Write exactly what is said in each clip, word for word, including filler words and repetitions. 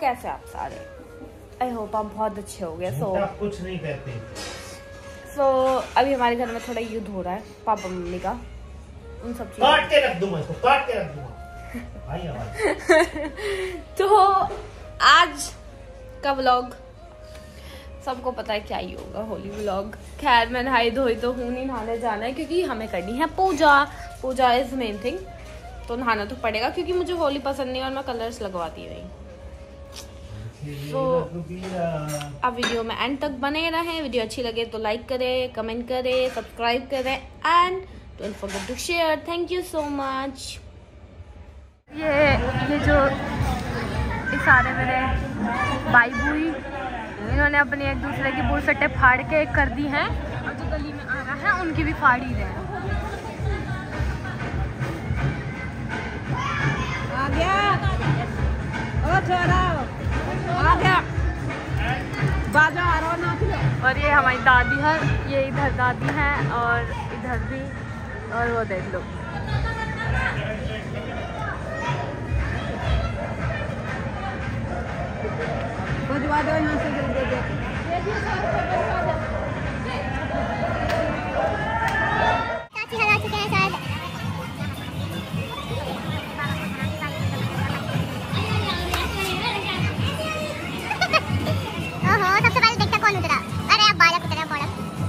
कैसे आप सारे? आई होप आप बहुत अच्छे हो गए। सो आप कुछ नहीं कहते। सो so, अभी हमारे घर में थोड़ा युद्ध हो रहा है पापा मम्मी का, उन सब चीजों काट के रख दूंगा इसको, काट के रख दूंगा भाई आवाज। तो आज का व्लॉग सबको पता है क्या ही होगा, होली व्लॉग। खैर मैं नहाई धोई तो हूँ नहीं, नहाने जाना है क्योंकि हमें करनी है puja. Puja is main thing, तो नहाना तो पड़ेगा क्योंकि मुझे होली पसंद नहीं और मैं कलर्स लगवाती नहीं। तो आप वीडियो में एंड तक बने रहें। वीडियो अच्छी लगे तो लाइक करें, कमेंट करें, सब्सक्राइब करें and don't forget to share. Thank you so much. ये ये जो ये सारे मेरे भाई बुई, इन्होंने अपनी एक दूसरे की बुरसटें फाड़ के कर दी हैं और जो गली में आ रहा है उनकी भी फाड़ ही रहे हैं। आ गया ओ छोरा आ गया बाजा आ रहा ना। और ये हमारी दादी है, ये इधर दादी हैं और इधर भी, और वो देख लो। बजवा दो यहाँ से जल्दी दे। सबसे पहले देखता कौन उतरा। अरे अब बालक उतरा बालक।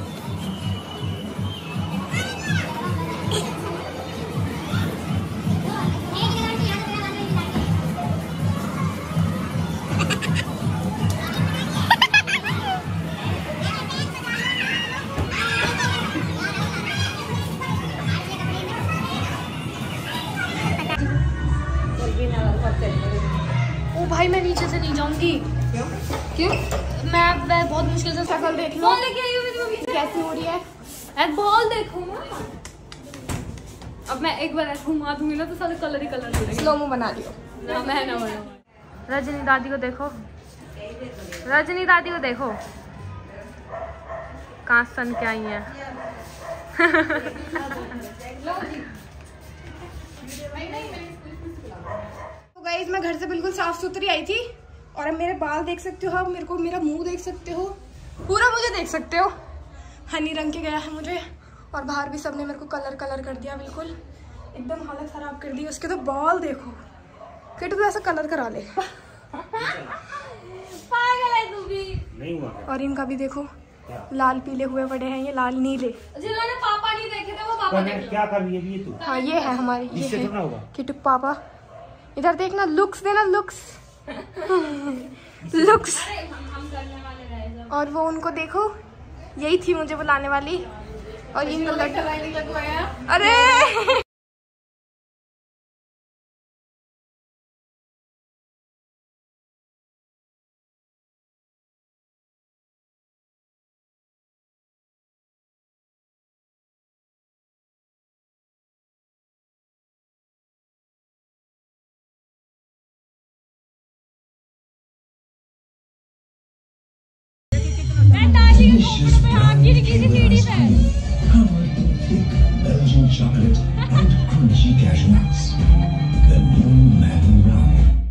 ओ भाई मैं नीचे से नहीं जाऊंगी। क्यों? क्यों? मैं मैं बहुत मुश्किल से शक्ल देख लूं। बॉल लेके आई हूं मेरी मम्मी से। कैसी हो रही है? एक बॉल देखो ना। अब मैं एक बार ऐसे घुमा दूंगी ना तो सारे कलर ही कलर हो जाएंगे। स्लो मो बना लियो ना, मैं ना बना। रजनी दादी को देखो, रजनी दादी को देखो कहाँ सन के आई है। तो गाइस मैं घर से बिल्कुल साफ सुथरी आई थी और अब मेरे बाल देख सकते हो, आप मेरे को मेरा मुंह देख सकते हो, पूरा मुझे देख सकते हो। हनी रंग के गया है मुझे और बाहर भी सबने मेरे को कलर कलर कर दिया, बिल्कुल एकदम हालत खराब कर दी। उसके तो बाल देखो, किटू ऐसा कलर करा ले। पागल है तू भी। नहीं हुआ। और इनका भी देखो लाल पीले हुए पड़े हैं, ये लाल नीले। जिन्होंने पापा नहीं देखे थे वो पापा देख लो। क्या कर रही है ये तू? हाँ ये है हमारे, ये इससे है थोड़ा होगा। किटू पापा। इधर देखना, लुक्स देना, लुक्स लुक्स। और वो उनको देखो, यही थी मुझे बुलाने वाली और इनको लगवाया। अरे Belgian chocolate and crunchy cashew nuts. The new Maggie Brown.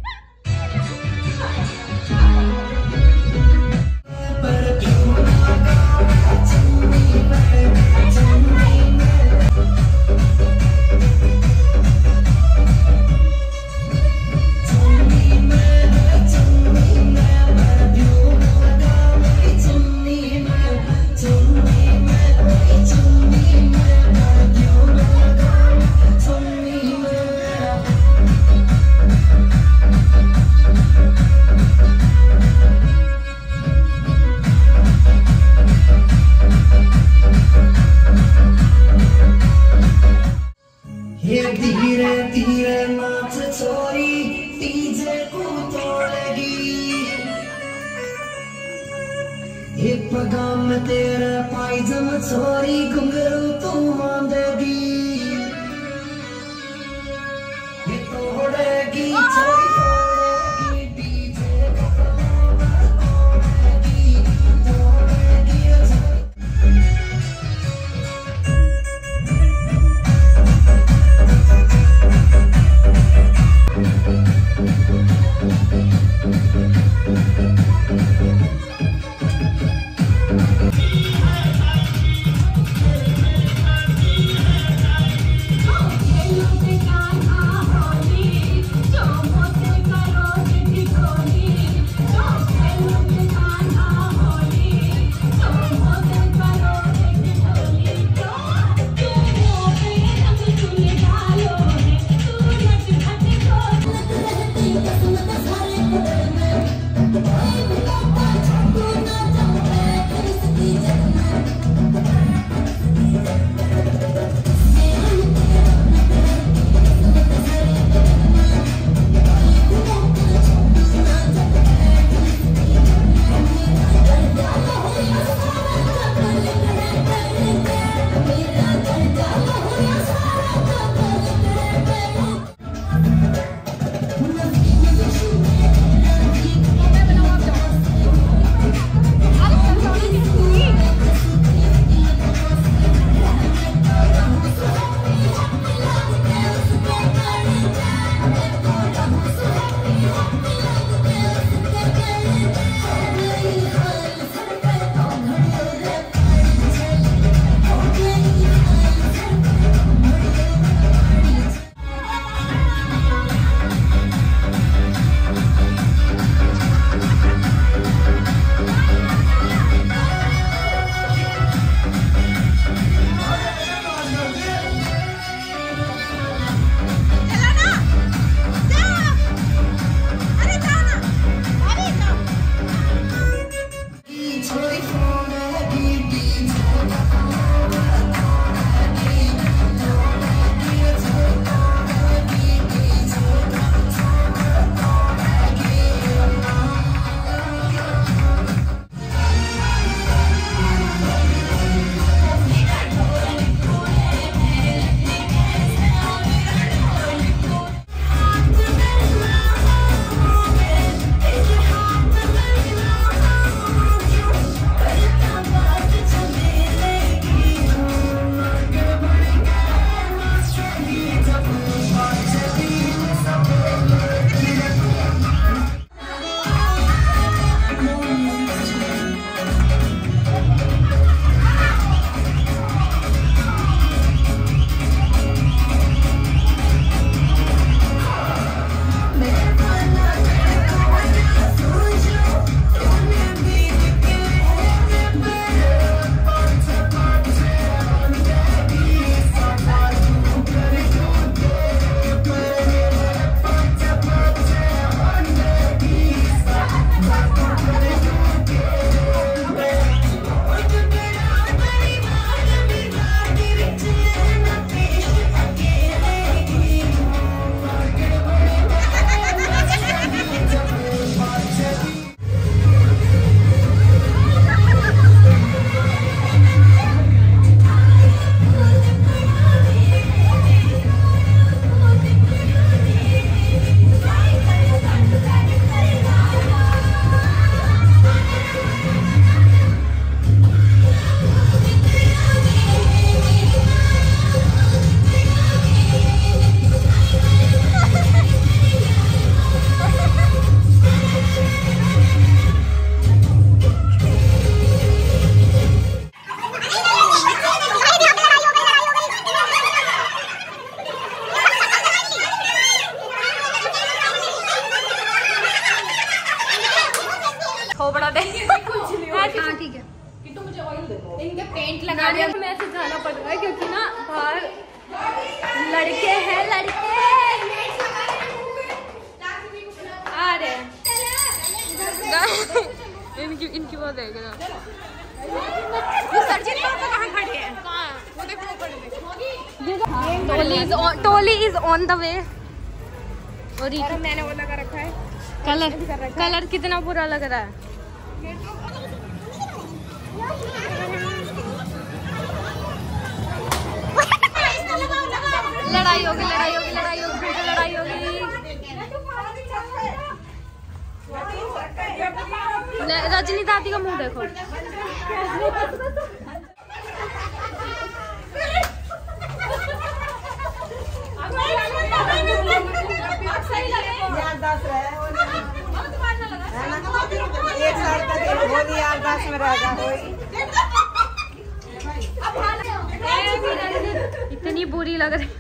धीरे धीरे नाच छोरी डीजे को तोड़ेगी, ये पगाम तेरा पायजम छोरी घुंघरू तू मांगेगी, ये तोड़ेगी छोरी तोड़ेगी डीजे को तोड़ेगी तोड़ेगी। Thank you. खोपड़ा दे। हाँ ठीक है। इनके पेंट लगा दिया तो मैसेज जाना पड़ रहा है क्योंकि ना बाहर लड़के हैं, लड़के आ रहे हैं। इनकी इनकी वो देख रहा टोली इज ऑन द वे। और मैंने वो लगा रखा है कलर कलर कितना बुरा लग रहा है। लड़ाई होगी लड़ाई होगी लड़ाई होगी लड़ाई होगी। रजनी दादी का मुंह देखो। एक साल तक होली याददाश्त में रहेगा। इतनी बुरी लग रही।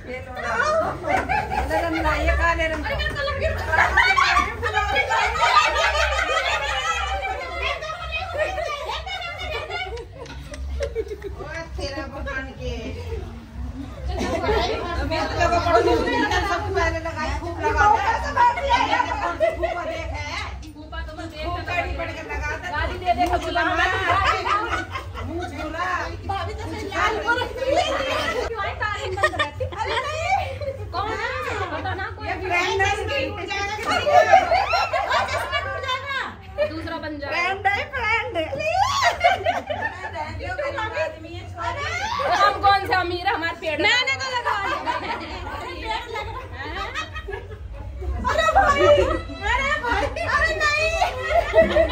दूसरा बन जाए। हम कौन सा अमीर, हमारे पेड़ मैंने तो लगा। अरे भाई, अरे भाई, अरे नहीं।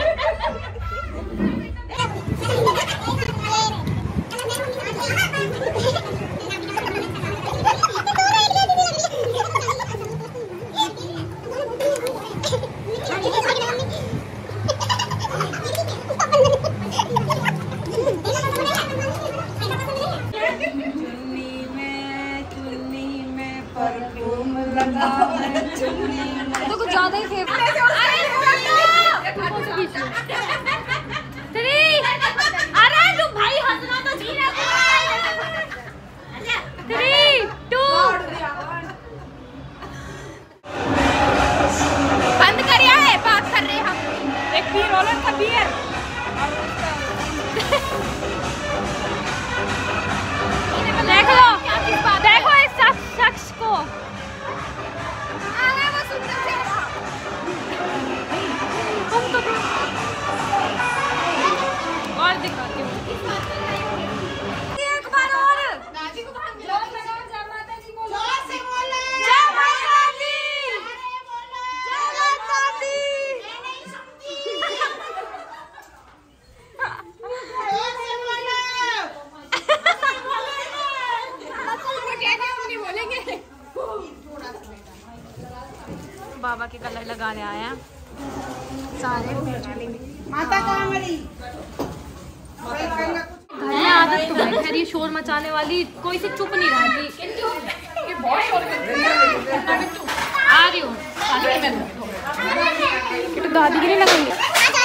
तो कुछ ज्यादा ही फेवरेट। अरे जो भाई हंसना तो धीरे थ्री टू बंद करिए है, बात कर रहे हैं हम। एक बियर रोलर का बियर देख लो, देखो इस शख्स को। और दिखाती हूँ एक बार और। बाबा के कलर लगाने आए हैं सारे। माता का हमारी घर में आदत तो है खैर ये शोर मचाने वाली, कोई से चुप नहीं रहती। आ रही हूँ तो दादी के लिए लगाएंगे।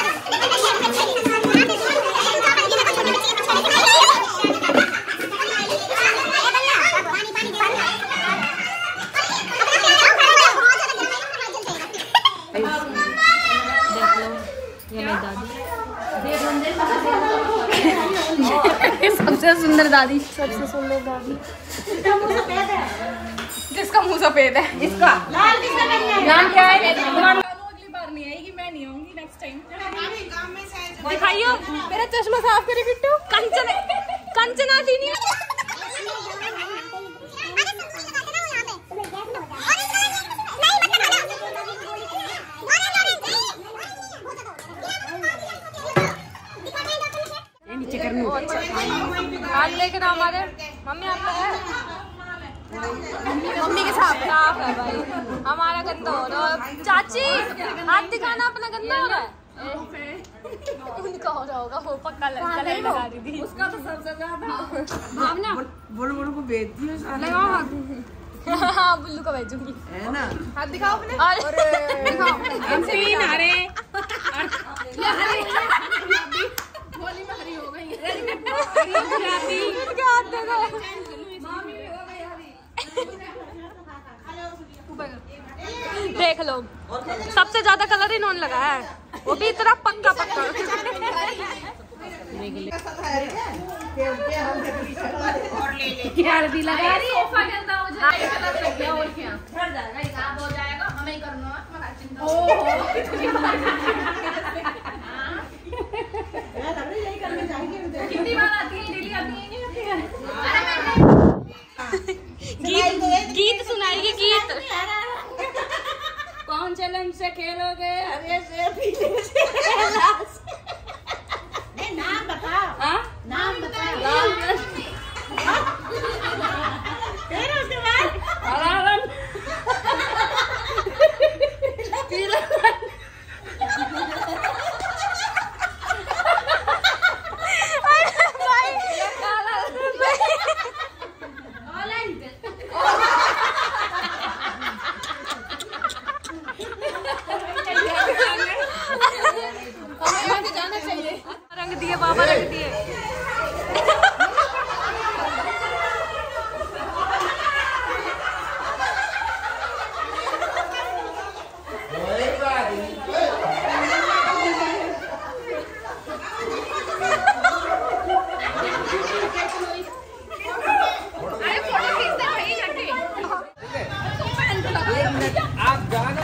सबसे सुंदर दादी, सबसे सुंदर दादी। जिसका मुंह सफेद है, इसका नाम क्या है? अगली बार नहीं आएगी, मैं नहीं आऊंगी नेक्स्ट टाइम। दिखाइयो मेरा चश्मा साफ करे बिट्टू। कंचन कंचना थी नहीं। हाथ लेकर हमारे मम्मी आपका है, मम्मी के साथ साफ है भाई। हमारा गंदा हो रहा है। चाची हाथ दिखाना, अपना गंदा हो रहा है। उनका हो रहा होगा, वो पक्का कलर लगा दी थी उसका तो सबसे ज्यादा। आप ना बोलो बोलो को भेजती हूँ। लगाओ हाथ। हाँ बुल्लू को भेजूंगी है ना। हाथ दिखाओ अपने। और दिखाओ। तीन आ रहे देख लो, सबसे ज्यादा कलर इन्होंने लगाया है, वो भी इतना पक्का पक्का। भी लगा रही है, और क्या हो जाएगा, हमें ही करना कितनी बार आती है, डेली आती है, नहीं आती है। गीत गीत सुनाएगी, गीत। कौन चैलेंज से खेलोगे? हरे से पीले से नहीं, नाम बताओ। हाँ, नाम बताओ। फिर उसके बाद हरावन पीला रंग दिए, बाबा रंग दिए। आप जाना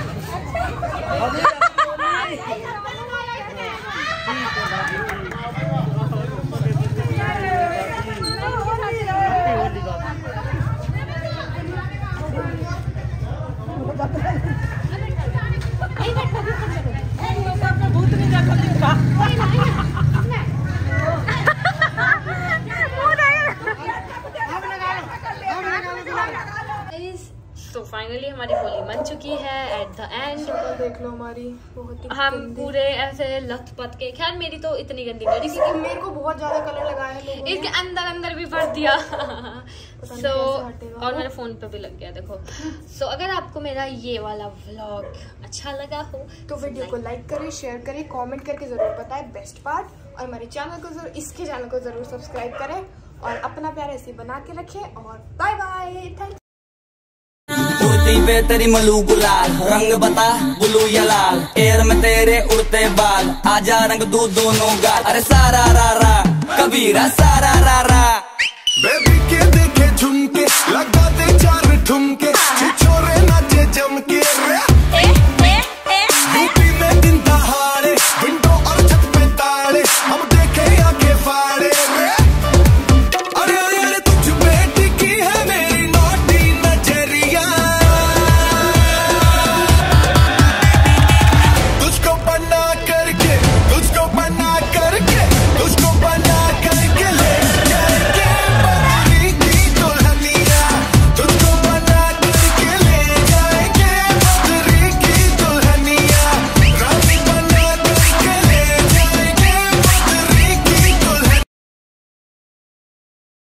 तो फाइनली हमारी होली बन चुकी है एट द एंड। देख लो हमारी बहुत ही हम पूरे ऐसे लथपथ के, खैर मेरी तो इतनी गंदी नहीं, क्योंकि मेरे को बहुत ज्यादा कलर लगाया है लोगों ने। इसके अंदर अंदर भी भर दिया। सो so, और मेरे फोन पे भी लग गया देखो। सो so, अगर आपको मेरा ये वाला व्लॉग अच्छा लगा हो तो वीडियो को लाइक करें, शेयर करें, कमेंट करके जरूर बताएं बेस्ट पार्ट, और हमारे चैनल को जरूर, इसके चैनल को जरूर सब्सक्राइब करें, और अपना प्यार ऐसे बना के रखें, और बाय बाय। थैंक पे तेरी मलू गुलाल, रंग बता ब्लू या लाल, एयर में तेरे उड़ते बाल, आजा रंग दू दोनों गाल, अरे सारा रा रा कबीरा सारा रा रा। बेबी के देखे झुमके, लगा दे चार ठुमके, छोरे नाचे जम के।